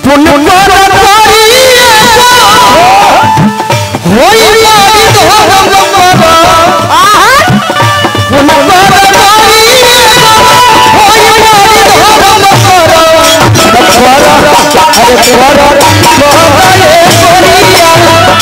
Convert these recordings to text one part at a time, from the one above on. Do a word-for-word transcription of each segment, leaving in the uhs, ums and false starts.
पुन पर करिए होई मारी धर्म कर आहा पुन पर करिए होई मारी धर्म कर कर अरे कर करे कोरिया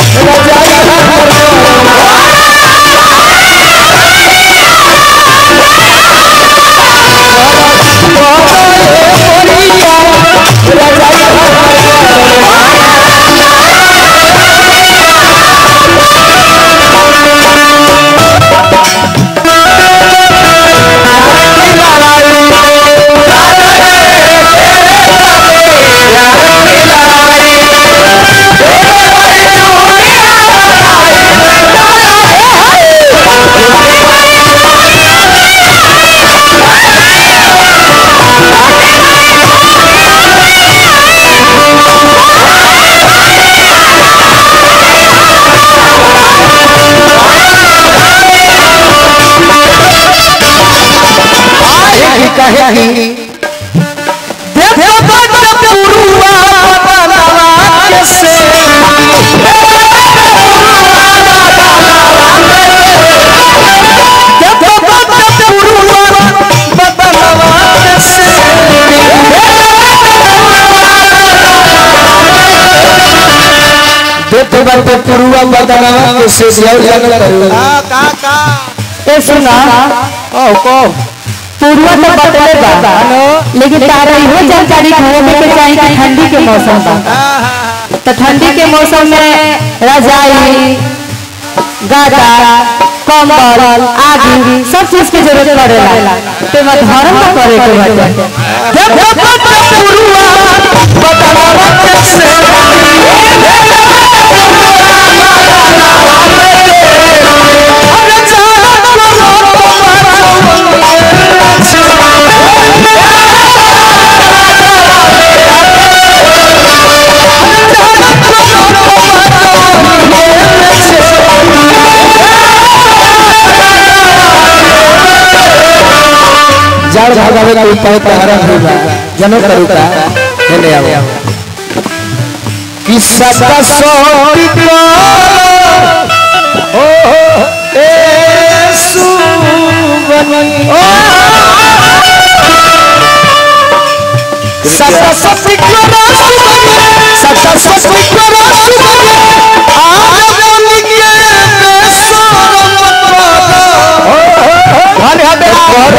कहेगी देखो बच्चा पुरुआ बनावा कैसे देखो बच्चा पुरुआ बनावा कैसे देखो बच्चा पुरुआ बनावा कैसे का का का ए सुना ओ को पूर्वा तो बदले बा लेकिन तारा इहो जानकारी होवे के चाहिए कि ठंडी के मौसम बा तो ठंडी के मौसम में रजाई गदा कंबल आदि सब चीज की जरूरत पड़ेला तो मत धर्म तो करे के बाटे देखो बच्चा पूर्वा बतावा कैसे जाड़ भागावे का उपाय तहरा होगा जनो करूका हेले आओ किस्सा का सोटी को ओ ए सुवनी ओ सत्ता सत्ती को सुवनी सत्ता सत्ती को सुवनी आज लिखे हरे हरे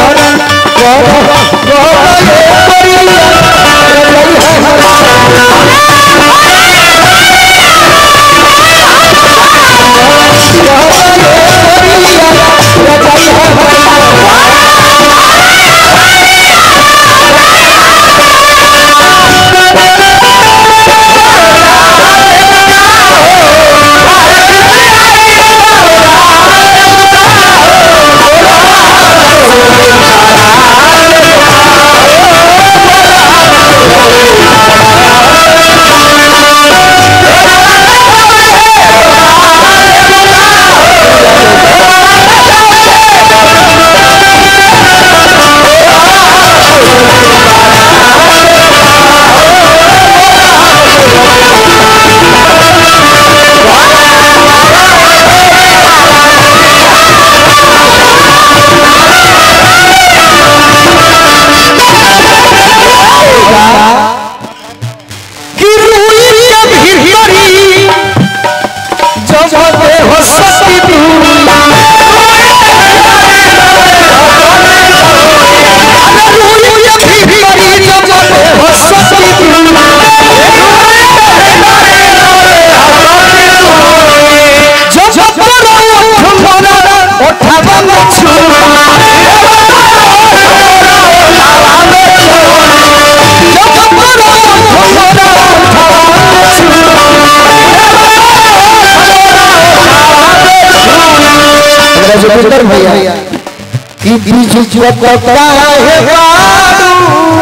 जुपिटर भैया कि बीच चुपता है काडू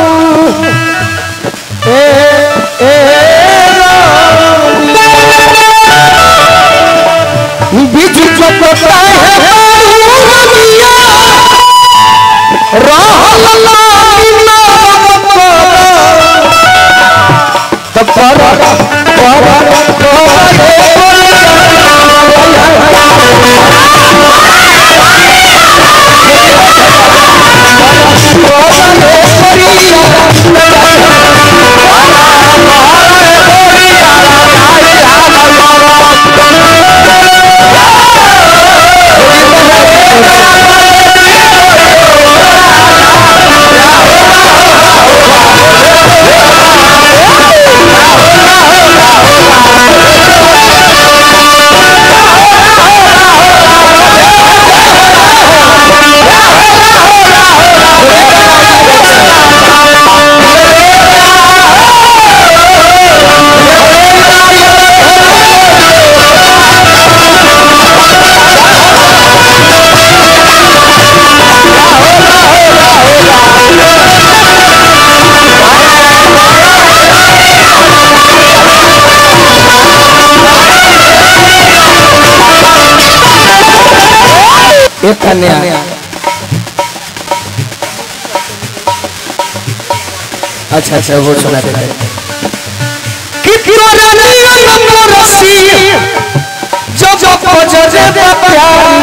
ए ए बीच चुपता है एक कन्या अच्छा अच्छा वो सुना देता है कि पुरानियों को रसी जो जो पजरे दे प्यारी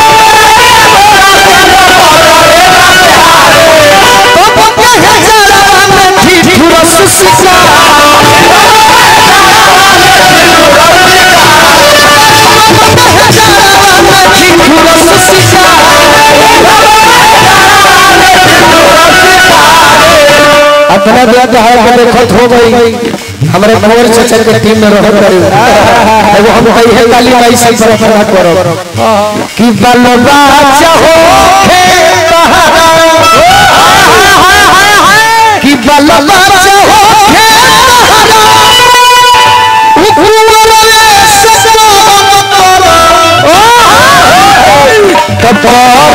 तो पप्पा है जरा में ठीक रस सिसा अपना दिया तो हर बार खत हो गई हमारे मोर चचा के टीम में रह करी एगो हम कही है काली माई से प्रार्थना करो कि बलवा चाहो कि बलवा चाहो कपड़ा